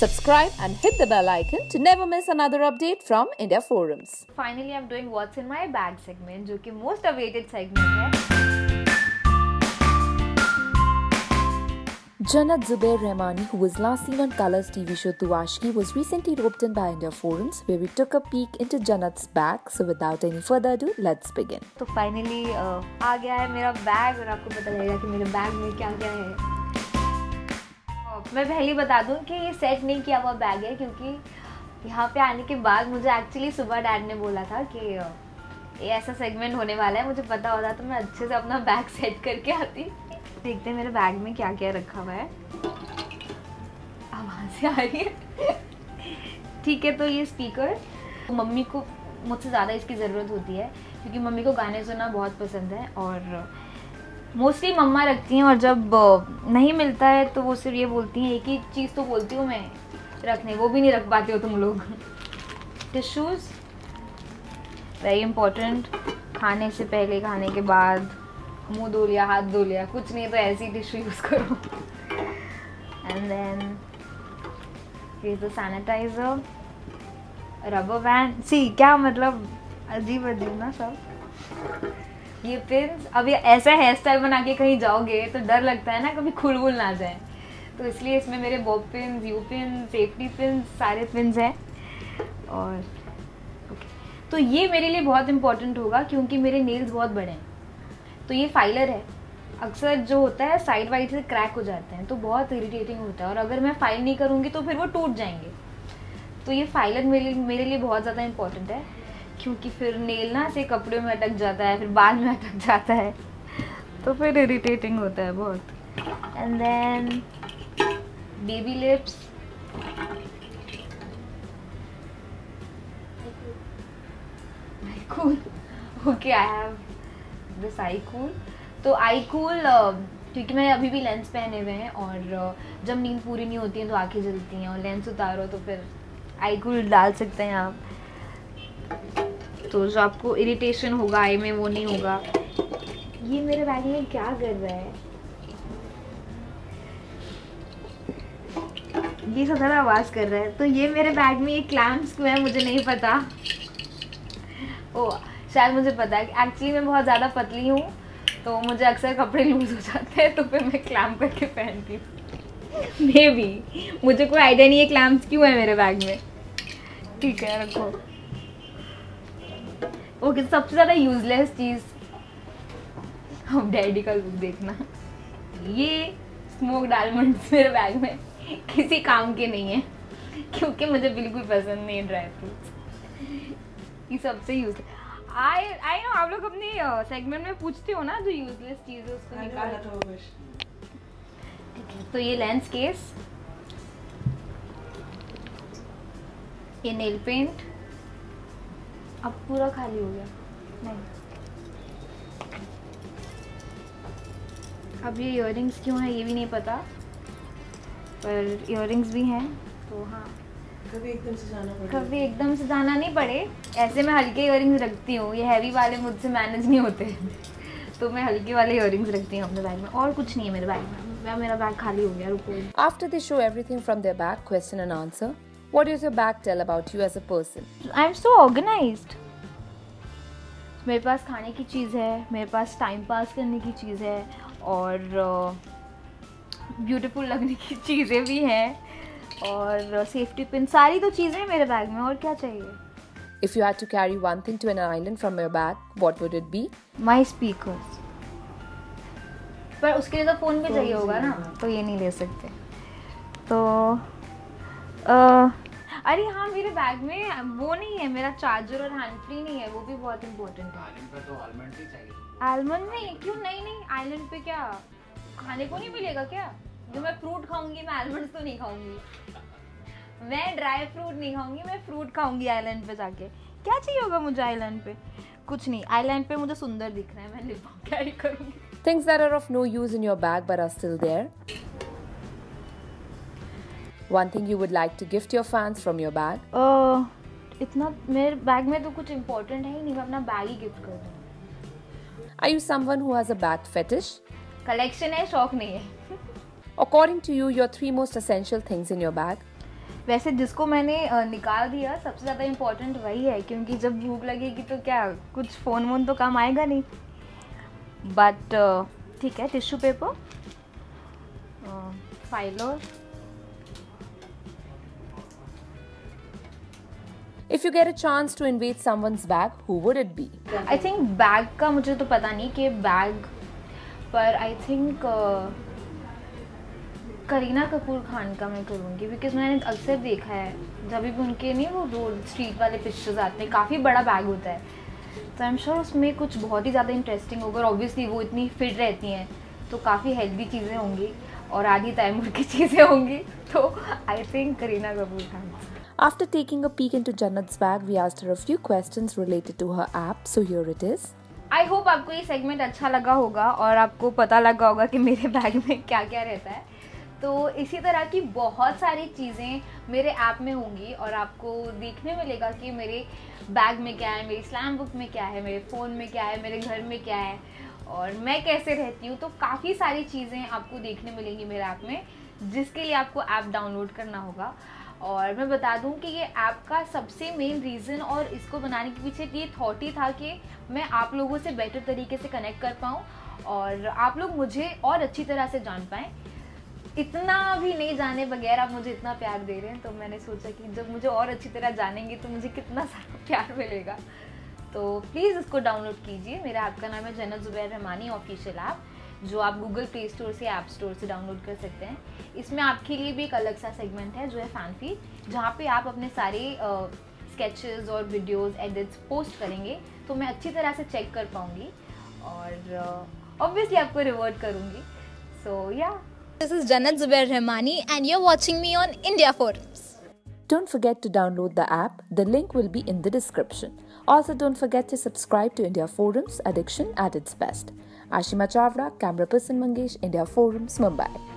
Subscribe and hit the bell icon to never miss another update from India Forums. Finally, I'm doing what's in my bag segment, जो कि most awaited segment है. Jannat Zubair Rahmani, who was last seen on Colors TV show Tu Aashki, was recently roped in by India Forums, where we took a peek into Jannat's bag. So without any further ado, let's begin. तो finally आ गया है मेरा bag और आपको पता लगेगा कि मेरे बैग में क्या क्या है. मैं पहले बता दूं कि ये सेट नहीं किया हुआ बैग है, क्योंकि यहाँ पे आने के बाद मुझे एक्चुअली सुबह डैड ने बोला था कि ये ऐसा सेगमेंट होने वाला है. मुझे पता होता तो मैं अच्छे से अपना बैग सेट करके आती. देखते हैं मेरे बैग में क्या क्या रखा हुआ है. आवाज़ से आ रही है. ठीक है, तो ये स्पीकर मम्मी को मुझसे ज़्यादा इसकी ज़रूरत होती है, क्योंकि मम्मी को गाने सुनना बहुत पसंद है और मोस्टली मम्मा रखती हैं. और जब नहीं मिलता है तो वो सिर्फ ये बोलती हैं, एक ही चीज़ तो बोलती हूँ मैं रखने, वो भी नहीं रख पाते हो तुम लोग. Tissues very important. खाने से पहले, खाने के बाद, मुंह धो लिया, हाथ धो लिया, कुछ नहीं तो ऐसी टिश्यू यूज़ करो. एंड देन ये तो सैनिटाइज़र, रबर बैंड. सी क्या मतलब अजीब अजीब ना सब. ये पिन्स. अब ये ऐसा हेयर स्टाइल बना के कहीं जाओगे तो डर लगता है ना कभी खुल वुल ना जाए, तो इसलिए इसमें मेरे bob pins, U pin, safety pins, सारे पिन्स हैं. और तो ये मेरे लिए बहुत इंपॉर्टेंट होगा, क्योंकि मेरे नेल्स बहुत बड़े हैं. तो ये फाइलर है. अक्सर जो होता है साइड वाइड से क्रैक हो जाते हैं, तो बहुत इरिटेटिंग होता है, और अगर मैं फाइल नहीं करूँगी तो फिर वो टूट जाएंगे. तो ये फाइलर मेरे लिए बहुत ज़्यादा इंपॉर्टेंट है, क्योंकि फिर नेल ना से कपड़े में अटक जाता है, फिर बाल में अटक जाता है, तो फिर इरिटेटिंग होता है बहुत. And then baby lips. Cool. Okay, I have this I cool. तो आई कूल क्योंकि मैं अभी भी लेंस पहने हुए हैं, और जब नींद पूरी नहीं होती है तो आंखें जलती हैं, और लेंस उतारो तो फिर आई कूल डाल सकते हैं आप, तो जो आपको इरिटेशन होगा आई में वो नहीं होगा. ये मेरे बैग में क्या कर रहा है, ये सब ज़्यादा आवाज़ कर रहा है. तो ये मेरे बैग में ये क्लैम्प्स क्यों है मुझे नहीं पता. ओ शायद मुझे पता है. एक्चुअली मैं बहुत ज़्यादा पतली हूँ, तो मुझे अक्सर कपड़े लूज हो जाते हैं, तो फिर मैं क्लैम्प करके पहनती हूँ. मे बी, मुझे कोई आइडिया नहीं है क्लैम्प्स क्यों है मेरे बैग में. ठीक है, रखो. ओके, सबसे ज़्यादा यूजलेस चीज़, अब डैडी का लुक देखना. ये स्मोक्ड आलमंड्स मेरे बैग में किसी काम के नहीं है, क्योंकि मुझे बिल्कुल पसंद नहीं है ड्राई फ्रूट्स. ये सबसे यूजलेस. आई नो आप लोग अपनी सेगमेंट में पूछते हो ना जो यूजलेस चीज़ है उसको निकाल. ठीक है, तो ये लेंस केस, ये नेल पेंट. अब पूरा खाली हो गया. नहीं, अब ये इयररिंग्स क्यों है ये भी नहीं पता, पर इयररिंग्स भी हैं. तो हाँ, कभी एकदम से जाना नहीं पड़े. ऐसे मैं हल्के इयररिंग्स रखती हूँ, ये हैवी वाले मुझसे मैनेज नहीं होते, तो मैं हल्के वाले इयररिंग्स रखती हूँ अपने बैग में. और कुछ नहीं है मेरे बैग में. मेरा बैग खाली हो गया. रुको. After they show everything from their bag, question and answer, what does your bag tell about you as a person? I am so organised. मेरे पास खाने की चीज़ है, मेरे पास टाइम पास करने की चीज़ है, और ब्यूटीफुल लगने की चीज़ें भी हैं, और सेफ्टी पिन, सारी तो चीज़ें हैं मेरे बैग में. और क्या चाहिए. If you had to carry one thing to an island from your bag, what would it be? My speakers. पर उसके लिए तो फ़ोन भी चाहिए होगा ना, तो ये नहीं ले सकते. तो अरे हाँ, मेरे बैग में वो नहीं है, मेरा चार्जर और हैंड फ्री नहीं है, वो भी बहुत इम्पोर्टेंट है. आइलैंड पे तो आलमंड ही चाहिए. आलमंड नहीं, क्यों. नहीं, आइलैंड पे क्या खाने को नहीं मिलेगा क्या. जो मैं फ्रूट खाऊंगी, मैं आलमंड तो नहीं खाऊंगी. मैं ड्राई फ्रूट नहीं खाऊंगी, मैं फ्रूट खाऊंगी आइलैंड पे जाके. क्या चाहिए होगा मुझे आइलैंड पे. कुछ नहीं. आइलैंड पे मुझे सुंदर दिखना है, मैं लिप बाम कैरी करूंगी. Things that are of no use in your bag but are still there. One thing you would like to gift your fans from your bag. इतना मेरे बैग में तो कुछ इम्पोर्टेंट है ही नहीं, मैं अपना बैग ही गिफ्ट कर दूँ. Are you someone who has a bag fetish? Collection है, शौक नहीं है. According to you, your 3 most essential things in your bag? वैसे जिसको मैंने निकाल दिया सबसे ज़्यादा इम्पोर्टेंट वही है, क्योंकि जब भूख लगेगी तो क्या कुछ फ़ोन वोन तो काम आएगा नहीं। बट ठीक है, tissue paper, filer. If you get a chance to invade someone's bag, who would it be? I think bag का मुझे तो पता नहीं कि बैग, पर आई थिंक करीना कपूर खान का मैं करूँगी, बिकॉज मैंने अक्सर देखा है जब भी उनके नहीं वो रोड स्ट्रीट वाले पिक्चर्स आते हैं, काफ़ी बड़ा बैग होता है, तो आई एम श्योर उसमें कुछ बहुत ही ज़्यादा इंटरेस्टिंग होगा। और ऑब्वियसली वो इतनी फिट रहती हैं तो काफ़ी हेल्दी चीज़ें होंगी और आधी तैमूर की चीज़ें होंगी, तो I think Kareena Kapoor Khan. After taking a peek into Jannat's bag, we asked her a few questions related to her app, so here it is. I hope आपको ये सेगमेंट अच्छा लगा होगा और आपको पता लगा होगा कि मेरे बैग में क्या क्या रहता है। तो इसी तरह की बहुत सारी चीज़ें मेरे ऐप में होंगी और आपको देखने मिलेगा कि मेरे बैग में क्या है, मेरी स्लैम बुक में क्या है, मेरे फ़ोन में क्या है, मेरे घर में क्या है और मैं कैसे रहती हूँ। तो काफ़ी सारी चीज़ें आपको देखने मिलेंगी मेरे ऐप में, जिसके लिए आपको ऐप डाउनलोड करना होगा। और मैं बता दूं कि ये ऐप का सबसे मेन रीज़न और इसको बनाने के पीछे ये थॉट ही था कि मैं आप लोगों से बेटर तरीके से कनेक्ट कर पाऊँ और आप लोग मुझे और अच्छी तरह से जान पाएँ। इतना भी नहीं जाने बगैर आप मुझे इतना प्यार दे रहे हैं, तो मैंने सोचा कि जब मुझे और अच्छी तरह जानेंगे तो मुझे कितना सारा प्यार मिलेगा। तो प्लीज़ इसको डाउनलोड कीजिए। मेरा ऐप का नाम है जन्नत ज़ुबैर रहमानी ऑफिशियल ऐप, जो आप गूगल प्ले स्टोर से ऐप स्टोर से डाउनलोड कर सकते हैं। इसमें आपके लिए भी एक अलग सा सेगमेंट है जो है फैन फीड, जहाँ पे आप अपने सारे स्केचेस और वीडियोस एडिट्स पोस्ट करेंगे, तो मैं अच्छी तरह से चेक कर पाऊँगी और ऑब्वियसली आपको रिवर्ट करूँगी। सो या, This is Jannat Zubair Rahmani and you're watching me on India Forums. Don't forget to download the app. The link will be in the description. Also, don't forget to subscribe to India Forums, addiction at its best. Ashima Chavda, camera person Mangesh, India Forums, Mumbai.